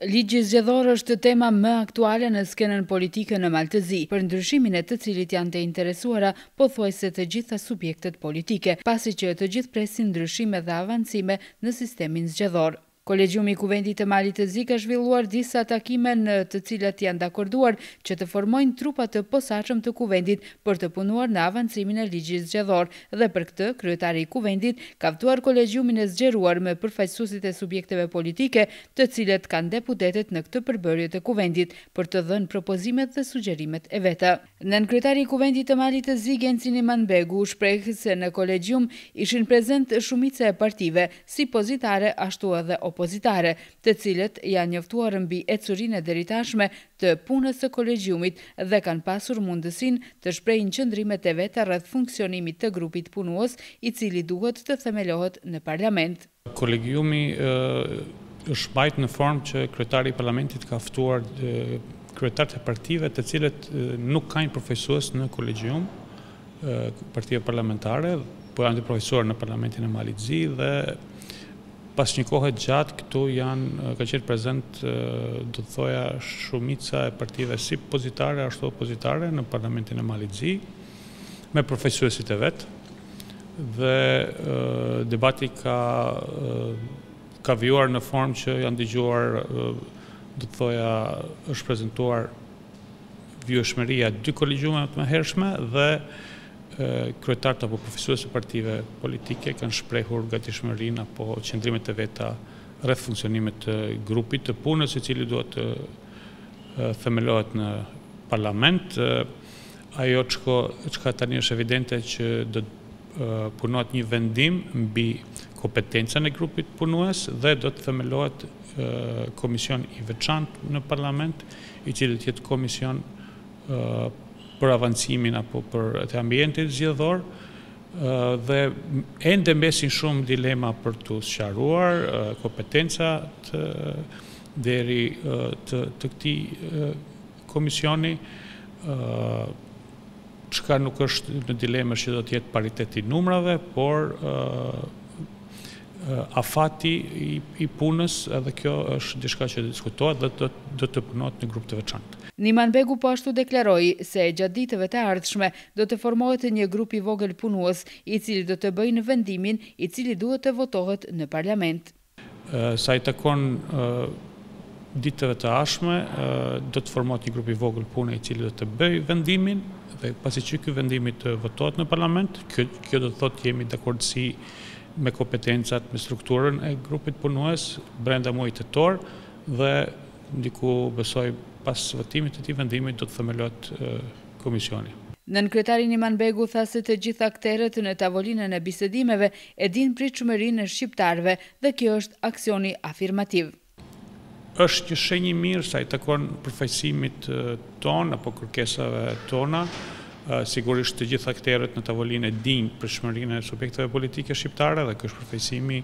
Ligji zgjedhor është tema më aktuale në skenën politike në Maltëzi, për ndryshimin e të cilit janë të interesuara pothuajse të gjitha subjektet politike, pasi që të gjithë presin ndryshime dhe avancime në sistemin zgjedhor. Kolegjiumi i Kuvendit të Malit të Zi ka zhvilluar disa takime në të cilat janë dakorduar që të formojnë trupa të posaçëm të Kuvendit për të punuar në avancimin e ligjit zgjedhor dhe për këtë kryetari i Kuvendit ka ftuar kolegjiumin e zgjeruar me përfaqësuesit e subjekteve politike, të cilët kanë deputetet në këtë përbërje të Kuvendit për të dhënë propozimet dhe sugjerimet e veta. Nën kryetari i Kuvendit të Malit të Zi, Gencin Imanbegu, shpreh se në kolegjium ishin prezent shumica e partive, si pozitare ashtu edhe opozitare, të cilët janë njoftuar mbi ecurinë e deritashme të punës së kolegjiumit dhe kanë pasur mundësinë të shprehin qëndrimet e veta rreth funksionimit të grupit punues, i cili duhet të themelohet në parlament. Kolegjiumi është mbajtur në formë që kryetari i parlamentit ka ftuar kryetarët e partive të cilët nuk kanë përfaqësues në kolegjium, partive parlamentare, po janë të përfaqësuar në parlamentin e Malit të Zi dhe pas një kohe gjatë këtu ka qenë prezent, do të thoja, shumica e partive si pozitare ashtu opozitare në parlamentin e Malit të Zi, me përfaqësuesit e vet, dhe debati ka vijuar në formë që janë dëgjuar, do të thoja, është prezantuar vjueshmëria e dy kolegjiumeve të mëhershme dhe kryetarët apo përfaqësuesit e partive politike kanë shprehur gatishmërinë apo qëndrimet e veta rreth funksionimit të grupit të punës, i cili duhet të themelohet në parlament. Ajo çka tani është evidente që do të punohet një vendim mbi kompetencën e grupit punues dhe do të themelohet komision i veçantë në parlament, i cili të jetë komision për avancimin apo për të ambientit zgjedhor, dhe ende mbesin shumë dilema për të sqaruar kompetenca deri të këtij komisioni, çka nuk është në dilemë që do të jetë pariteti i numrave, por afati i punës, edhe kjo është diçka që diskutohet dhe do të punohet në grup të veçantë. Imanbegu po ashtu deklaroi se gjatë ditëve të ardhshme do të formohet një grup i vogël punues, i cili do të bëjë vendimin i cili duhet të votohet në parlament. Sa i takon ditëve të ardhshme, do të formohet një grup i vogël pune i cili do të bëjë vendimin, dhe pasi që ky vendimi të votohet në parlament, kjo do të thotë jemi dakordsi me kompetencat, me strukturën e grupit punues brenda muajit tetor, dhe ndiku besoj pas votimit të këtij vendimi do të themelohet komisioni. Nën kryetarin Imanbegu tha se të gjithë akterët në tavolinën e bisedimeve e dinë pritshmërinë e shqiptarëve dhe kjo është aksioni afirmativ. Është një shenjë mirë sa i takon përfaqësimit ton apo kërkesave tona. Sigurisht të gjithë akterët në tavolinë e dinë pritshmërinë e subjekteve politike shqiptare dhe ky është përfaqësimi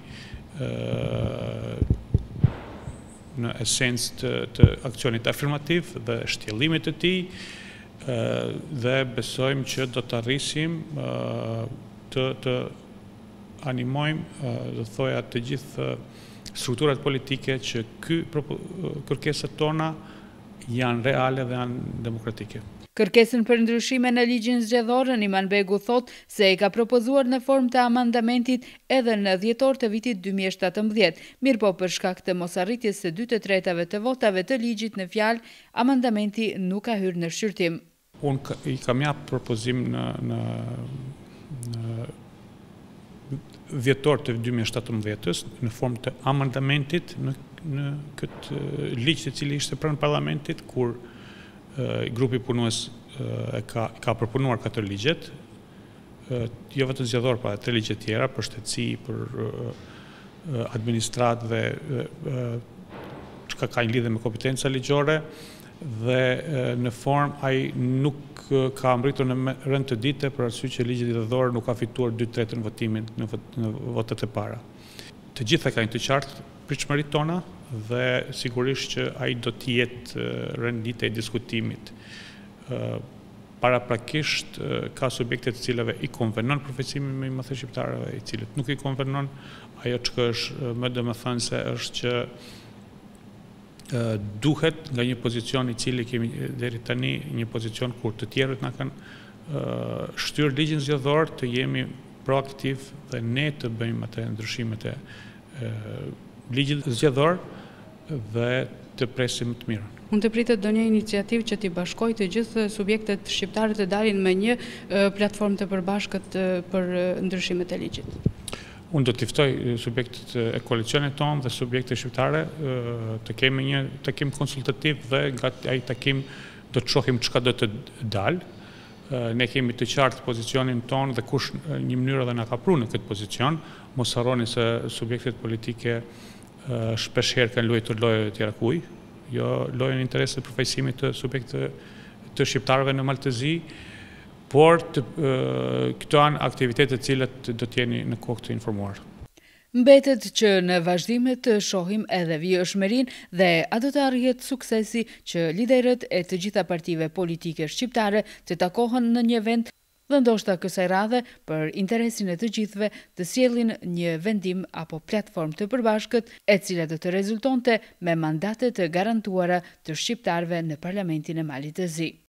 në esencë të aksionit afirmativ dhe shtjellimit të tij, dhe besojmë që do të arrisim të animojmë, do të thoja, të gjithë strukturat politike që kërkesat tona janë reale dhe janë demokratike. Kërkesën për ndryshime në ligjin zgjedhor, Imanbegu thot se e ka propozuar në formë të amandamentit edhe në dhjetor të vitit 2017, mirëpo për shkak të mosarritjes së 2/3 të votave të ligjit në fjalë, amandamenti nuk ka hyrë në shqyrtim. Unë i kam japë propozim në dhjetor të 2017 në formë të amandamentit në këtë ligj, i cili ishte pranë parlamentit, kur grupi punues ka përpunuar 4 ligjet, jo vetëm zgjedhor, pa edhe 3 ligje tjera për shtetësi, për administratë dhe çka ka një lidhje me kompetenca ligjore, dhe në formë ai nuk ka mbritur në rënd të dite për arsye që ligji zgjedhor nuk ka fituar 2/3 votimin në votet e para. Të gjitha kanë të qartë pritshmëritë tona dhe sigurisht që ai do të jetë rendite e diskutimit. Paraprakisht ka subjekte të cilave i konvenon përfaqësimi me imëdhe shqiptarëve, i cilët nuk i konvenon. Ajo që është më domethënëse është që duhet nga një pozicion i cili kemi deri tani, një pozicion kur të tjerët na kanë shtyrë ligjin zgjedhor, të jemi proaktiv dhe ne të bëjmë atë ndryshimet e ligjit zgjedhor dhe të presim të mirën. Mund të pritet ndonjë iniciativë që t'i bashkojë të gjithë subjektet shqiptare të dalin me një platformë të përbashkët për ndryshimet e ligjit? Unë do t'i ftoj subjektet e koalicionit tonë dhe subjektet shqiptare të kemi një takim konsultativ dhe nga ai takim do të shohim çka do të dalë. Ne kemi të qartë pozicionin tonë dhe kush një mënyrë edhe na ka pru në këtë pozicion. Mos harroni se subjektet politike shpeshherë kanë luajtur loje të tjera kuj, jo lojën interes të përfaqësimit të subjekteve të shqiptarëve në Maltezi, por këto janë aktivitete të cilat do të jeni në kohë të informuar. Mbetet që në vazhdime të shohim edhe vijshmërinë dhe a do të arrihet suksesi që liderët e të gjitha partive politike shqiptare të takohen në një vend dhe ndoshta kësaj radhe për interesin e të gjithëve të sjellin një vendim apo platformë të përbashkët e cila do të rezultonte me mandate të garantuara të shqiptarëve në Parlamentin e Malit të Zi.